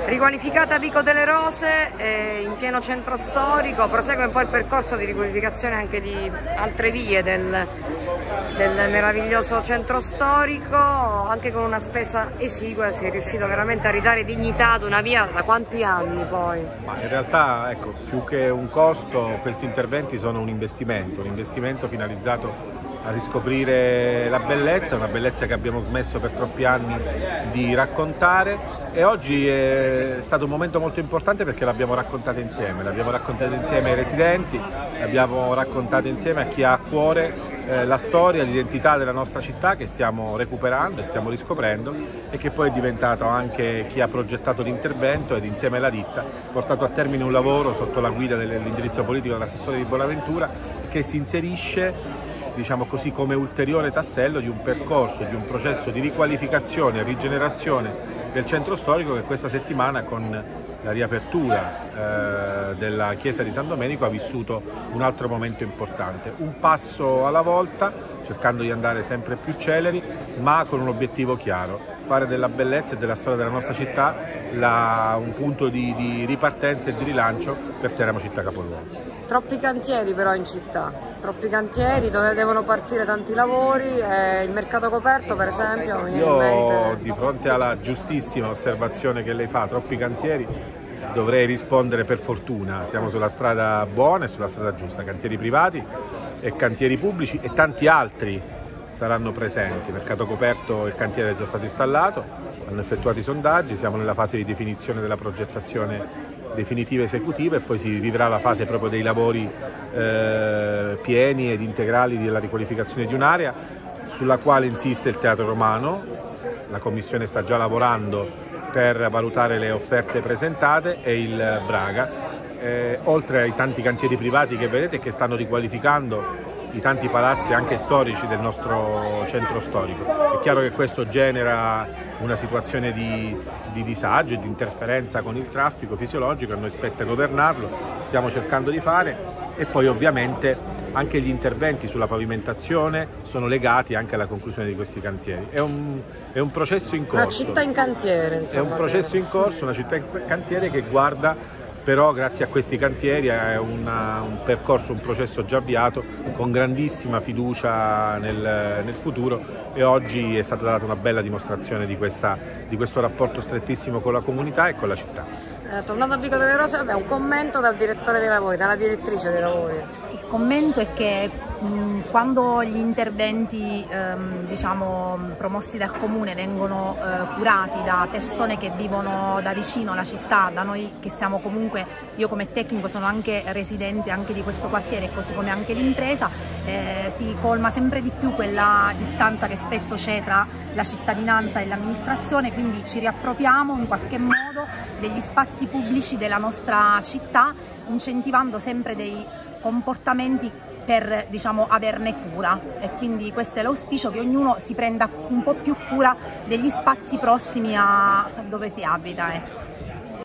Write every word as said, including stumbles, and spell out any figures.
Riqualificata Vico delle Rose, eh, in pieno centro storico, prosegue un po' il percorso di riqualificazione anche di altre vie del, del meraviglioso centro storico, anche con una spesa esigua si è riuscito veramente a ridare dignità ad una via da quanti anni poi? Ma in realtà, ecco, più che un costo, questi interventi sono un investimento, un investimento finalizzato a riscoprire la bellezza, una bellezza che abbiamo smesso per troppi anni di raccontare, e oggi è stato un momento molto importante perché l'abbiamo raccontata insieme, l'abbiamo raccontata insieme ai residenti, l'abbiamo raccontata insieme a chi ha a cuore eh, la storia, l'identità della nostra città che stiamo recuperando e stiamo riscoprendo, e che poi è diventato anche chi ha progettato l'intervento ed insieme alla ditta portato a termine un lavoro sotto la guida dell'indirizzo politico dell'assessore di Bonaventura, che si inserisce, diciamo così, come ulteriore tassello di un percorso, di un processo di riqualificazione e rigenerazione del centro storico, che questa settimana con la riapertura eh, della chiesa di San Domenico ha vissuto un altro momento importante, un passo alla volta, cercando di andare sempre più celeri, ma con un obiettivo chiaro: fare della bellezza e della storia della nostra città la, un punto di, di ripartenza e di rilancio per Teramo città capoluogo. Troppi cantieri però in città, troppi cantieri dove devono partire tanti lavori, e il mercato coperto per esempio mi viene in mente... Io, di fronte alla giustissima osservazione che lei fa, troppi cantieri, dovrei rispondere per fortuna, siamo sulla strada buona e sulla strada giusta, cantieri privati e cantieri pubblici e tanti altri saranno presenti. Mercato coperto, il cantiere è già stato installato, hanno effettuato i sondaggi, siamo nella fase di definizione della progettazione definitiva esecutiva, e poi si vivrà la fase proprio dei lavori eh, pieni ed integrali della riqualificazione di un'area sulla quale insiste il Teatro Romano. La Commissione sta già lavorando per valutare le offerte presentate, e il Braga, eh, oltre ai tanti cantieri privati che vedete che stanno riqualificando i tanti palazzi anche storici del nostro centro storico. È chiaro che questo genera una situazione di, di disagio e di interferenza con il traffico fisiologico, a noi spetta governarlo, stiamo cercando di fare, e poi ovviamente anche gli interventi sulla pavimentazione sono legati anche alla conclusione di questi cantieri. È un, è un processo in corso. Una città in cantiere, insomma. È un processo in corso, una città in cantiere che guarda, però grazie a questi cantieri è una, un percorso, un processo già avviato con grandissima fiducia nel, nel futuro, e oggi è stata data una bella dimostrazione di, questa, di questo rapporto strettissimo con la comunità e con la città. Eh, tornando a Vico delle Rose, vabbè, un commento dal direttore dei lavori, dalla direttrice dei lavori. Il commento è che mh, quando gli interventi ehm, diciamo, promossi dal comune vengono eh, curati da persone che vivono da vicino la città, da noi che siamo comunque, io come tecnico sono anche residente anche di questo quartiere, così come anche l'impresa, eh, si colma sempre di più quella distanza che spesso c'è tra la cittadinanza e l'amministrazione, quindi ci riappropriamo in qualche modo degli spazi pubblici della nostra città, incentivando sempre dei comportamenti per, diciamo, averne cura, e quindi questo è l'auspicio, che ognuno si prenda un po' più cura degli spazi prossimi a dove si abita. Eh.